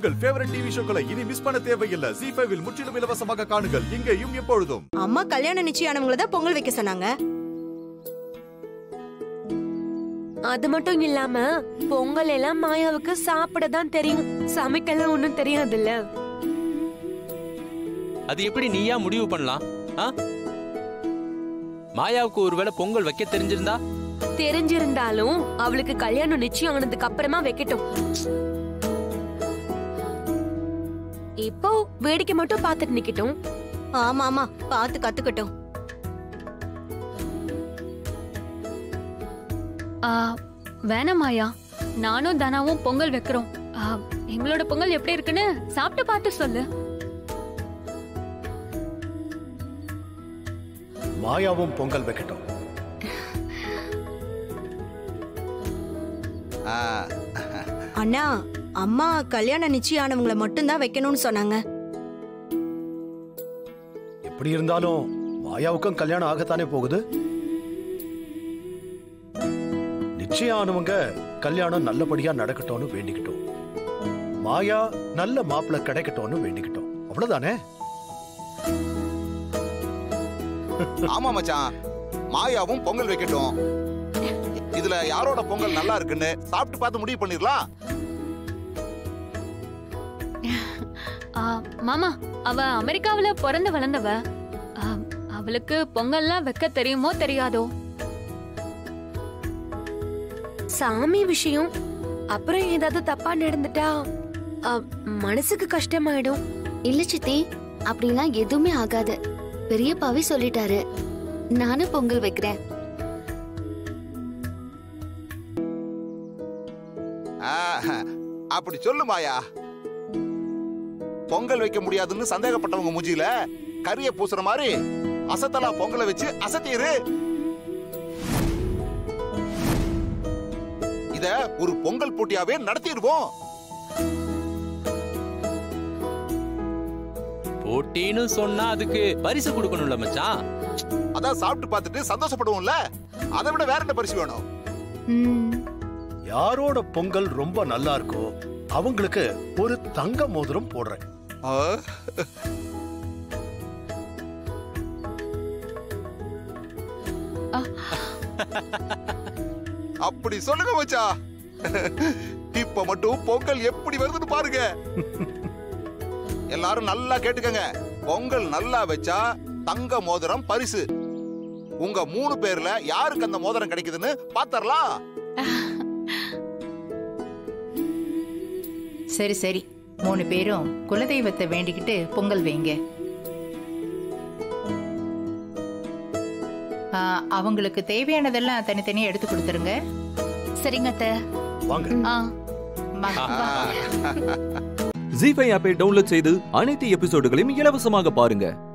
உங்கள் favourite TV ஷோக்களை இனி miss பண்ண தேவையில்லை. ZEE5 இல் முற்றிலும் இலவசமாக காணுங்கள். இங்கேயும் எப்பொழுதும். அம்மா கல்யாண நிச்சயானவங்கள தான் பொங்கல் வைக்க சொன்னாங்க. அது மட்டும் இல்லாம பொங்கல் எல்லாம் மாயாவுக்கு சாப்பிட தான் தெரியும், சமைக்கலாம் ஒண்ணும் தெரியாதுல்ல. அது எப்படி நீயா முடிவு பண்ணலாம்? மாயாவுக்கு ஒருவேளை பொங்கல் வைக்க தெரிஞ்சிருந்தாலும் அவளுக்கு கல்யாணம் நிச்சயம் ஆனதுக்கு அப்புறமா வைக்கட்டும். இப்போ வேடிக்கை மட்டும் பாத்துட்டு நிக்கட்டும். ஆமா ஆமா, பாத்து கத்துக்கட்டும். வேணாம் மாயா, நானும் தனாவும் பொங்கல் வைக்கிறோம். எங்களோட பொங்கல் எப்படி இருக்குன்னு சாப்பிட்டு பார்த்து சொல்லு. மாயாவும் பொங்கல் வைக்கட்டும். அண்ணா, அம்மா கல்யாண நிச்சயானவங்கள மட்டும்தான் வைக்கணும்னு சொன்னாங்க. எப்படி இருந்தாலும் மாயாவுக்கும் கல்யாணம் ஆகத்தானே போகுது. நிச்சயம் ஆனவங்க கல்யாணம் நல்லபடியா நடக்கட்டும்னு வேண்டிக்கிட்டோம். மாயா நல்ல மாப்பிள்ளை கிடைக்கட்டும்னு வேண்டிக்கிட்டோம். அவ்வளவுதானே? ஆமா மச்சான், மாயாவும் பொங்கல் வைக்கட்டும். இதுல யாரோட பொங்கல் நல்லா இருக்குன்னு சாப்பிட்டு பார்த்து முடிவு பண்ணிடலாம். மாமா, அவ அமெரிக்காவுல பிறந்து வளர்ந்தவ. அவளுக்கு பொங்கல்லாம் வைக்க தெரியுமோ தெரியாதோ? சாமி விஷயம் அப்புறம் ஏதாவது தப்பா நடந்துட்டா மனசுக்கு கஷ்டமாயிடும். இல்ல சித்தி, அப்படிலாம் எதுவுமே ஆகாது. பெரியப்பாவே சொல்லிட்டாரு. நானும் பொங்கல் வைக்கிறேன். அப்படி சொல்லு மாயா. பொங்கல் வைக்க முடியாதுன்னு சந்தேகப்பட்டவங்க மூஞ்சில கரிய பூசுற மாதிரி அசத்தலா பொங்கலை வச்சு அசத்திரு. இத ஒரு பொங்கல் போட்டியாவே நடத்திடுவோம். போட்டின்னு சொன்னா அதுக்கு பரிசு கொடுக்கணும்ல மச்சான். அதான் சாப்பிட்டு பார்த்துட்டு சந்தோஷப்படுவோம்ல, அதை விட வேற என்ன பரிசு வேணும்? யாரோட பொங்கல் ரொம்ப நல்லா இருக்கோ அவங்களுக்கு ஒரு தங்க மோதிரம் போடுறேன். அப்படி சொல்லுங்க மச்சா. இப்ப மட்டும் பொங்கல் எப்படி வருதுன்னு பாருங்க. எல்லாரும் நல்லா கேட்டுக்கங்க. பொங்கல் நல்லா வச்சா தங்க மோதிரம் பரிசு. உங்க 3 பேர்ல யாருக்கு அந்த மோதிரம் கிடைக்குதுன்னு பாத்தரலாம். சரி சரி, 3 பேரும் குலதெய்வத்தை வேண்டிக்கிட்டு பொங்கல் வைங்க. அவங்களுக்கு தேவையானதெல்லாம் தனித்தனியா எடுத்து கொடுத்துருங்க. சரிங்க அத்தை. வாங்க. ZEE5 ஆப்பை டவுன்லோட் செய்து அனைத்து எபிசோடுகளையும் இலவசமாக பாருங்க.